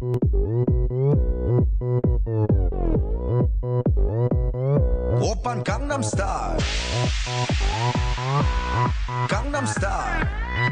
오빤 강남스타일 강남스타일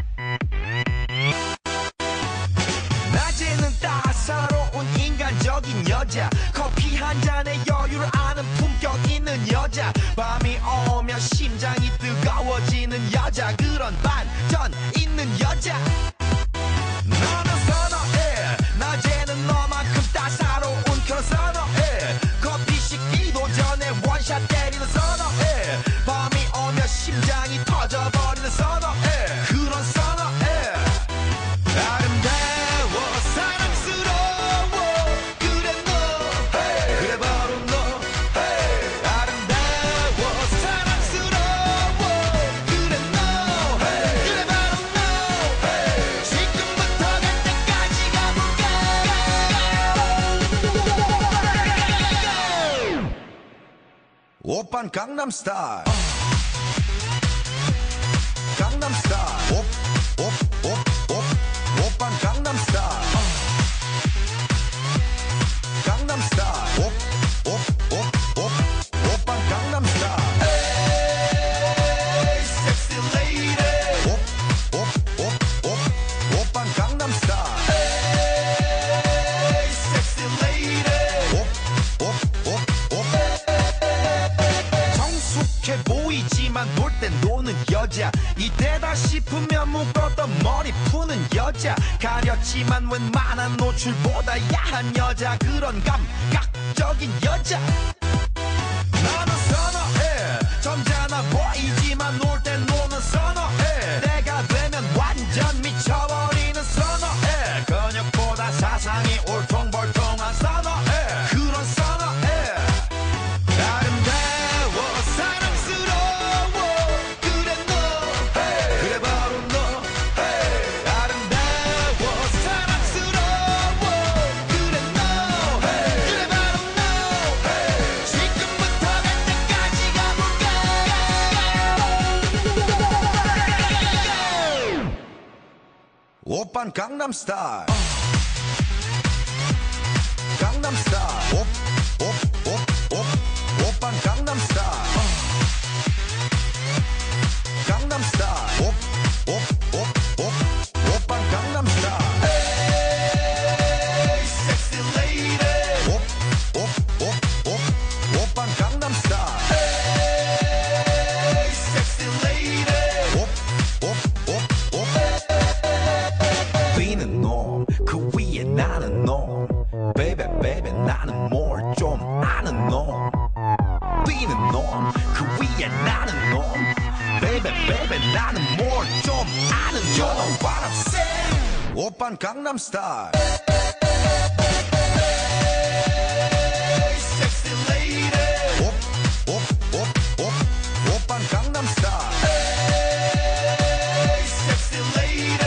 낮에는 따사로운 인간적인 여자 커피 한 잔에 여유를 아는 품격 있는 여자 밤이 오면 심장이 뜨거워지는 여자 그런 반전 있는 여자 너는 선호해 낮에는 너만큼 따사로운 그런 선호해 커피 식기도 전에 원샷 때리는 선호해 밤이 오면 심장이 터져버리는 선호해 그런 선호해 아름다워 사랑스러워 그래 너 그래 바로 너 아름다워 사랑스러워 그래 너 그래 바로 너 지금부터 갈 때까지 가볼까 오빤 강남스타일 강남스타일 오빤 강남스타일 강남스타일 오빤 강남스타일 에이 섹시 레이디 오빤 강남스타일 에이 섹시 레이디 정숙해 보이지만 놀 땐 노는 여자 이때다 싶으면 묶었던 머리 푸는 여자 가렸지만 웬만한 노출보다 야한 여자 그런 감각적인 여자 나는 선호해 점잖아 보이지만 놀 땐 노는 선호해 내가 되면 완전 미쳐버리는 선호해 근육보다 사상이 울퉁불퉁한 선호해 그런 선호해 아름다워 사랑스러워 그래 너 그래 바로 너 아름다워 사랑스러워 그래 너 그래 바로 너 지금부터 갈 때까지 가볼까 오빤 강남스타일 강남스타일 오빤 강남스타일 강남스타일 오빤 강남스타일 에이 섹시 레이디 오빤 강남스타일 에이 섹시 레이디 비는 놈그 위에 나는 놈 베이베 베이베 나는 뭘 좀 아는 놈 비는 놈그 위에 나는 놈 베이베 베이베 나는 뭘 좀 아는 놈 You know what I'm saying 오빤 강남스타일 섹시 레이디 오빤 강남스타일 섹시 레이디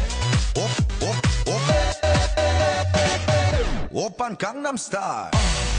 오빤 강남스타일